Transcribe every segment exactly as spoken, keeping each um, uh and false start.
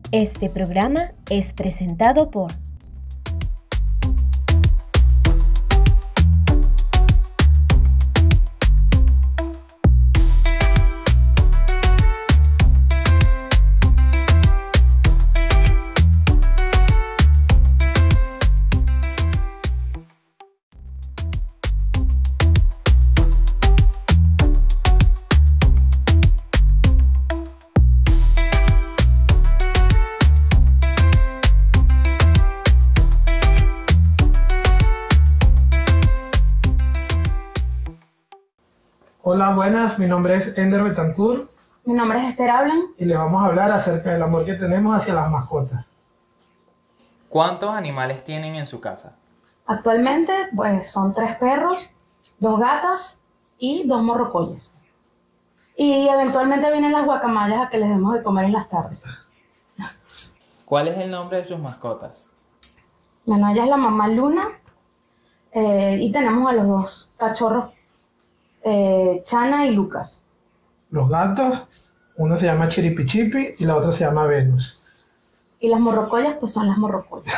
Este programa es presentado por Hola, buenas, mi nombre es Ender Betancourt. Mi nombre es Esther Hablan. Y les vamos a hablar acerca del amor que tenemos hacia las mascotas. ¿Cuántos animales tienen en su casa? Actualmente, pues son tres perros, dos gatas y dos morrocoyes. Y eventualmente vienen las guacamayas a que les demos de comer en las tardes. ¿Cuál es el nombre de sus mascotas? Bueno, ella es la mamá Luna eh, y tenemos a los dos cachorros, eh, Chana y Lucas. Los gatos, uno se llama Chiripichipi y la otra se llama Venus. Y las morrocoyas, pues son las morrocoyas.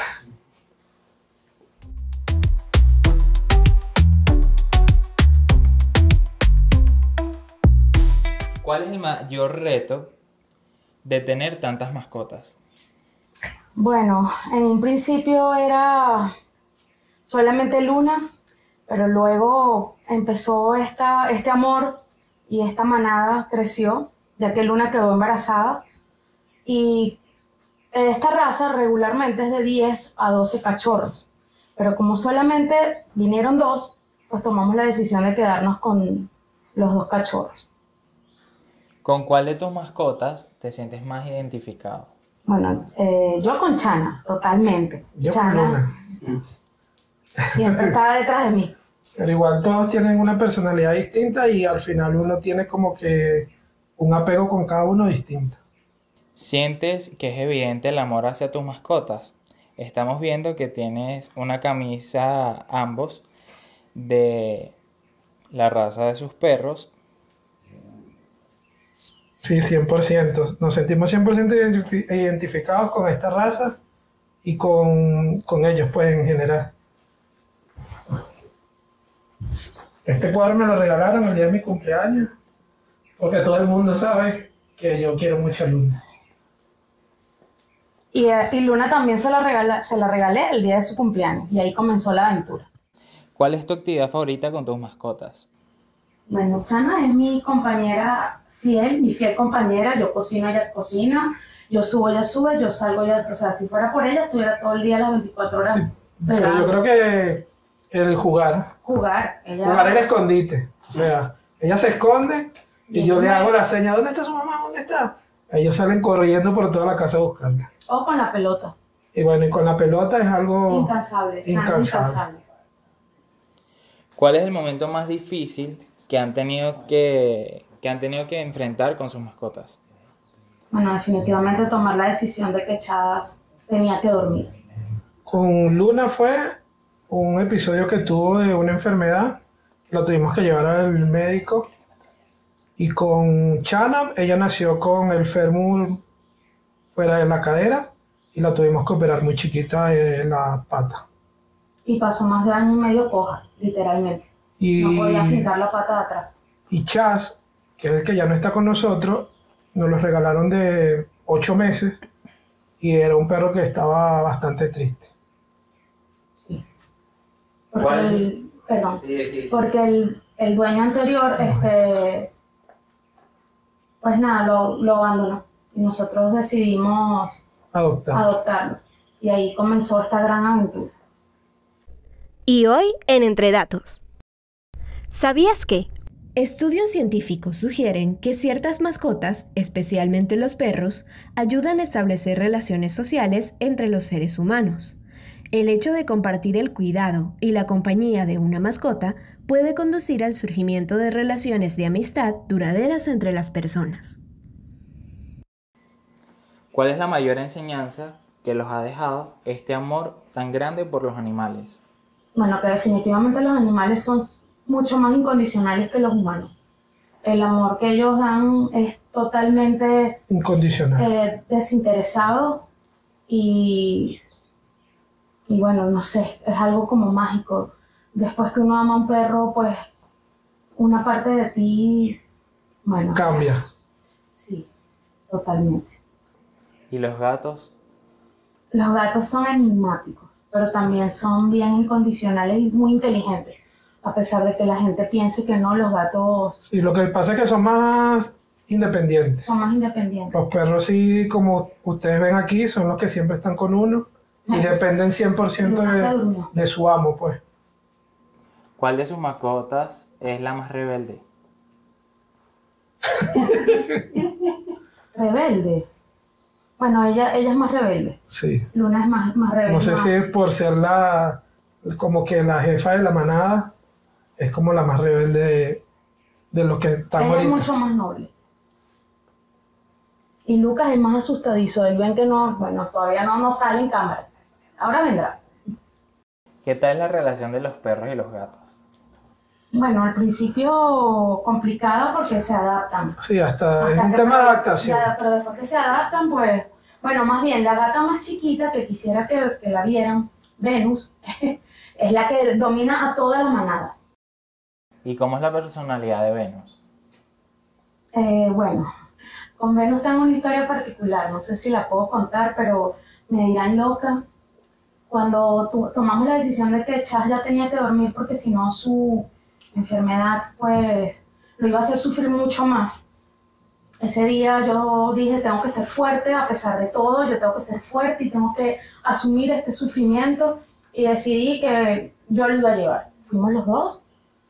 ¿Cuál es el mayor reto de tener tantas mascotas? Bueno, en un principio era solamente Luna, pero luego empezó esta, este amor y esta manada creció, ya que Luna quedó embarazada. Y esta raza regularmente es de diez a doce cachorros, pero como solamente vinieron dos, pues tomamos la decisión de quedarnos con los dos cachorros. ¿Con cuál de tus mascotas te sientes más identificado? Bueno, eh, yo con Chana, totalmente. Yo con Chana Luna. siempre está detrás de mí. Pero igual todos tienen una personalidad distinta y al final uno tiene como que un apego con cada uno distinto. ¿Sientes que es evidente el amor hacia tus mascotas? Estamos viendo que tienes una camisa ambos de la raza de sus perros. Sí, cien por ciento. Nos sentimos cien por ciento identifi- identificados con esta raza y con, con ellos, pues, en general. Este cuadro me lo regalaron el día de mi cumpleaños, porque todo el mundo sabe que yo quiero mucho a Luna. Y, eh, y Luna también se la, regala, se la regalé el día de su cumpleaños, y ahí comenzó la aventura. ¿Cuál es tu actividad favorita con tus mascotas? Bueno, Chana es mi compañera fiel, mi fiel compañera. Yo cocino, ella cocina, yo subo, ella sube, yo salgo, ella... O sea, si fuera por ella, estuviera todo el día las veinticuatro horas Sí, pero pegada. yo creo que el jugar, Jugar. Ella... jugar el escondite. O sea, ella se esconde y Y yo le ella- hago la seña, ¿dónde está su mamá? ¿Dónde está? Ellos salen corriendo por toda la casa a buscarla. O con la pelota. Y bueno, y con la pelota es algo Incansable. Chana es incansable. incansable. ¿Cuál es el momento más difícil que han tenido que, que han tenido que enfrentar con sus mascotas? Bueno, definitivamente tomar la decisión de que Chas tenía que dormir. Con Luna fue un episodio que tuvo de una enfermedad, la tuvimos que llevar al médico. Y con Chana, ella nació con el fémur fuera de la cadera y la tuvimos que operar muy chiquita de la pata. Y pasó más de año y medio coja, literalmente. Y, No podía fincar la pata de atrás. y Chas, que es el que ya no está con nosotros, nos lo regalaron de ocho meses y era un perro que estaba bastante triste. Porque ¿Cuál? el, perdón, Sí, sí, sí. porque el, el dueño anterior, este, pues nada, lo, lo abandonó. Y nosotros decidimos Adoptar. adoptarlo. Y ahí comenzó esta gran aventura. Y hoy en Entre Datos. ¿Sabías que? Estudios científicos sugieren que ciertas mascotas, especialmente los perros, ayudan a establecer relaciones sociales entre los seres humanos. El hecho de compartir el cuidado y la compañía de una mascota puede conducir al surgimiento de relaciones de amistad duraderas entre las personas. ¿Cuál es la mayor enseñanza que los ha dejado este amor tan grande por los animales? Bueno, que definitivamente los animales son mucho más incondicionales que los humanos. El amor que ellos dan es totalmente incondicional, eh, desinteresado y, y bueno, no sé, es algo como mágico. Después que uno ama a un perro, pues una parte de ti, bueno, cambia. Sí, totalmente. ¿Y los gatos? Los gatos son enigmáticos, pero también son bien incondicionales y muy inteligentes. A pesar de que la gente piense que no, los gatos Y lo que pasa es que son más independientes. son más independientes. Los perros sí, como ustedes ven aquí, son los que siempre están con uno y dependen cien por ciento Luna se de, durmió. de su amo, pues. ¿Cuál de sus mascotas es la más rebelde? Rebelde. Bueno, ella, ella es más rebelde. Sí. Luna es más, más rebelde. No sé más- si es por ser la, como que la jefa de la manada, es como la más rebelde de, de los que están Ella es ahorita. mucho más noble. Y Lucas es más asustadizo. Él ven que no, bueno, todavía no, no sale en cámara. Ahora vendrá. ¿Qué tal es la relación de los perros y los gatos? Bueno, al principio complicada porque se adaptan. Sí, hasta, es Hasta un que- tema de adaptación. ya, pero después que se adaptan, pues, bueno, más bien la gata más chiquita que quisiera que, que la vieran, Venus, es la que domina a toda la manada. ¿Y cómo es la personalidad de Venus? Eh, bueno, con Venus tengo una historia particular, no sé si la puedo contar, pero me dirán loca. Cuando tu- tomamos la decisión de que Chas ya tenía que dormir porque si no su enfermedad pues lo iba a hacer sufrir mucho más. Ese día yo dije, tengo que ser fuerte a pesar de todo, yo tengo que ser fuerte y tengo que asumir este sufrimiento y decidí que yo lo iba a llevar. Fuimos los dos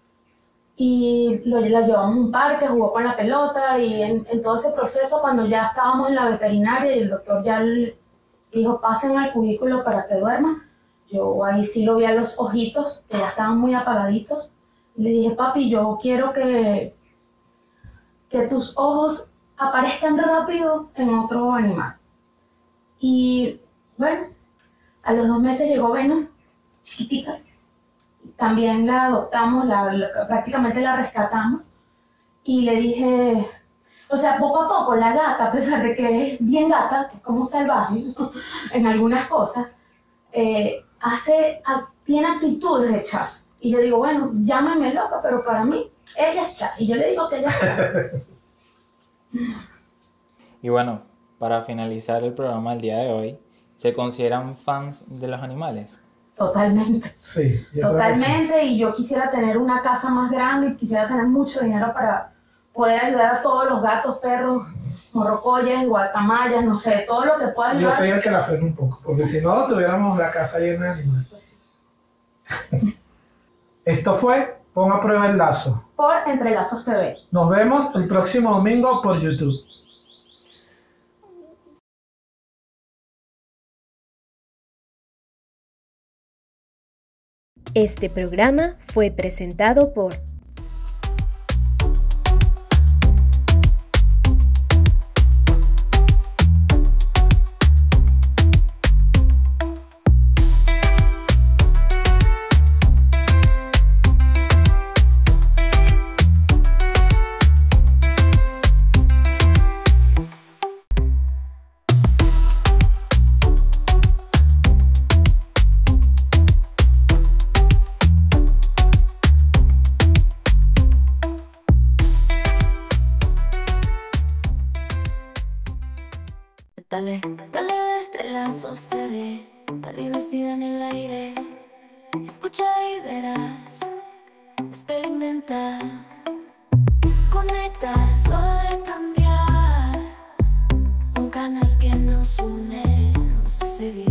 y lo, la llevamos a un parque, jugó con la pelota y en, en todo ese proceso cuando ya estábamos en la veterinaria y el doctor ya l- dijo, pasen al cubículo para que duerma, yo ahí sí lo vi a los ojitos que ya estaban muy apagaditos y le dije, papi, yo quiero que, que tus ojos aparezcan rápido en otro animal. Y bueno, a los dos meses llegó Venus, chiquitica. También la adoptamos, la, la- prácticamente la rescatamos. Y le dije, o sea, poco a poco la gata, a pesar de que es bien gata, que es como salvaje ¿no? en algunas cosas, eh, hace, a- tiene actitudes de Chas. Y yo digo, bueno, llámame loca, pero para mí, ella es Chas. Y yo le digo que ella es Chas. Y bueno, para finalizar el programa del día de hoy, ¿se consideran fans de los animales? Totalmente. Sí, yo creo que sí. Totalmente, y yo quisiera tener una casa más grande y quisiera tener mucho dinero para poder ayudar a todos los gatos, perros, morrocoyes, guacamayas, no sé, todo lo que pueda Yo ayudar. soy el que la frena un poco, porque si no, tuviéramos la casa llena de animales. Pues, Esto fue Pon a Prueba el Lazo. por Entrelazos T V. Nos vemos el próximo domingo por YouTube. Este programa fue presentado por Dale, dale, Entrelazos T V, la diversidad en el aire. Escucha y verás, experimenta, conecta, solo de cambiar. Un canal que nos une, nos hace bien.